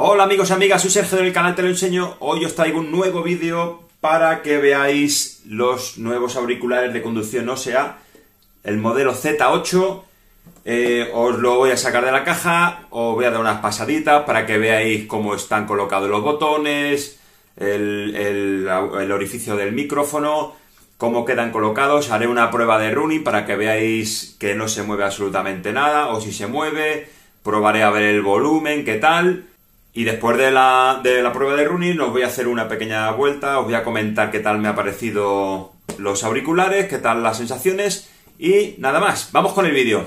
Hola amigos y amigas, soy Sergio del canal Te lo enseño. Hoy os traigo un nuevo vídeo para que veáis los nuevos auriculares de conducción ósea, el modelo Z8. Os lo voy a sacar de la caja, os voy a dar unas pasaditas para que veáis cómo están colocados los botones, el orificio del micrófono, cómo quedan colocados. Haré una prueba de running para que veáis que no se mueve absolutamente nada, o si se mueve, probaré a ver el volumen, qué tal. Y después de la prueba de running os voy a hacer una pequeña vuelta, os voy a comentar qué tal me ha parecido los auriculares, qué tal las sensaciones y nada más. ¡Vamos con el vídeo!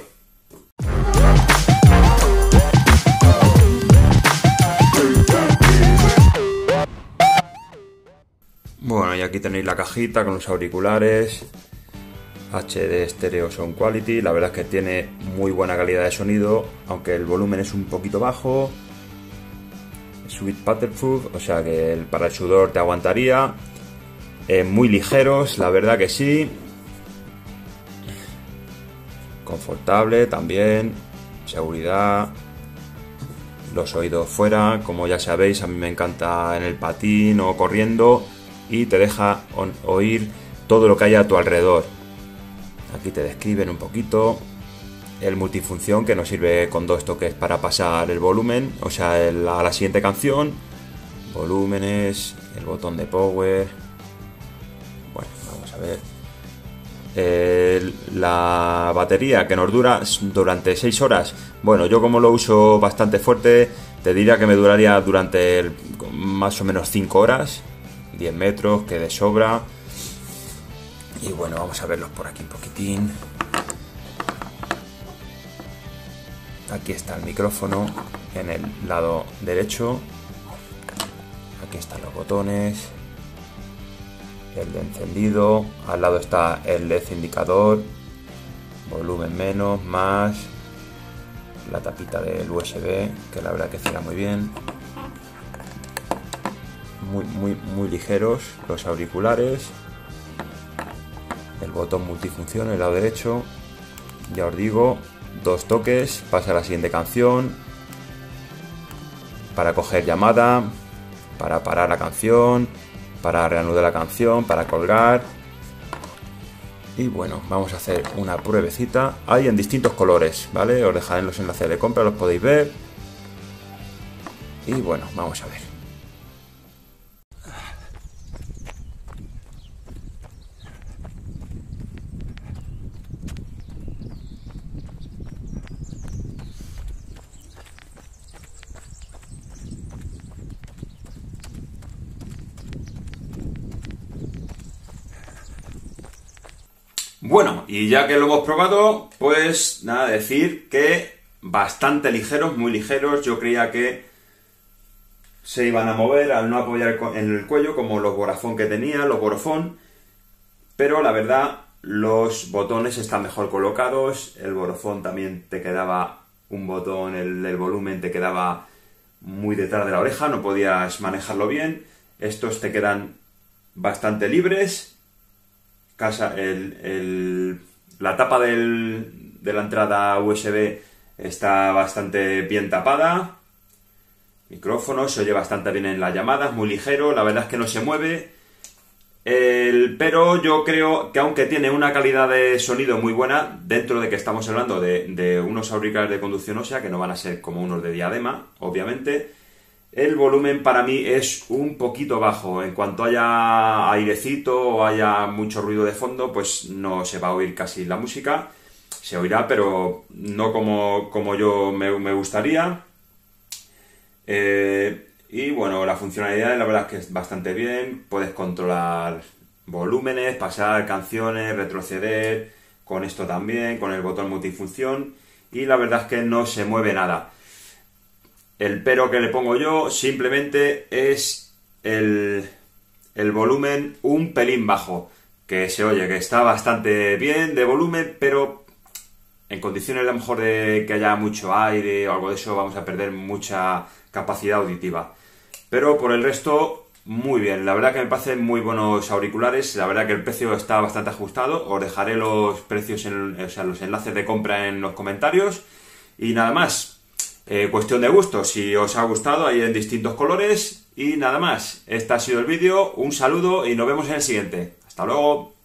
Bueno, y aquí tenéis la cajita con los auriculares HD Stereo Sound Quality. La verdad es que tiene muy buena calidad de sonido, aunque el volumen es un poquito bajo. Sweet Waterproof, o sea que para el sudor te aguantaría. Muy ligeros, la verdad que sí. Confortable también. Seguridad. Los oídos fuera, como ya sabéis, a mí me encanta en el patín o corriendo. Y te deja oír todo lo que hay a tu alrededor. Aquí te describen un poquito. El multifunción, que nos sirve con 2 toques para pasar el volumen, o sea, a la siguiente canción. Volúmenes, el botón de power. Bueno, vamos a ver. La batería que nos dura durante 6 horas. Bueno, yo como lo uso bastante fuerte, te diría que me duraría durante más o menos 5 horas. 10 metros, que de sobra. Y bueno, vamos a verlos por aquí un poquitín. Aquí está el micrófono en el lado derecho. Aquí están los botones. El de encendido. Al lado está el LED indicador. Volumen menos, más. La tapita del USB, que la verdad que cierra muy bien. Muy ligeros los auriculares. El botón multifunción en el lado derecho. Ya os digo, 2 toques, pasa a la siguiente canción, para coger llamada, para parar la canción, para reanudar la canción, para colgar. Y bueno, vamos a hacer una pruebecita. Hay en distintos colores, ¿vale? Os dejaré en los enlaces de compra, los podéis ver. Y bueno, vamos a ver. Bueno, y ya que lo hemos probado, pues nada, decir que bastante ligeros, muy ligeros. Yo creía que se iban a mover al no apoyar en el cuello, como los Vodafone que tenía, los Vodafone. Pero la verdad, los botones están mejor colocados. El Vodafone también te quedaba un botón, el volumen te quedaba muy detrás de la oreja, no podías manejarlo bien. Estos te quedan bastante libres. La tapa de la entrada USB está bastante bien tapada. Micrófono, se oye bastante bien en las llamadas, muy ligero, la verdad es que no se mueve. Pero yo creo que aunque tiene una calidad de sonido muy buena, dentro de que estamos hablando de unos auriculares de conducción ósea, que no van a ser como unos de diadema, obviamente, el volumen para mí es un poquito bajo. En cuanto haya airecito o haya mucho ruido de fondo, pues no se va a oír casi la música. Se oirá, pero no como yo me gustaría. Y bueno, la funcionalidad la verdad es que es bastante bien. Puedes controlar volúmenes, pasar canciones, retroceder. Con esto también, con el botón multifunción. Y la verdad es que no se mueve nada. El pero que le pongo yo simplemente es el volumen un pelín bajo, que se oye que está bastante bien de volumen, pero en condiciones a lo mejor de que haya mucho aire o algo de eso vamos a perder mucha capacidad auditiva. Pero por el resto, muy bien. La verdad que me parecen muy buenos auriculares. La verdad que el precio está bastante ajustado. Os dejaré los precios, o sea, los enlaces de compra en los comentarios. Y nada más. cuestión de gusto. Si os ha gustado, hay en distintos colores. Y nada más, este ha sido el vídeo. Un saludo y nos vemos en el siguiente. Hasta luego.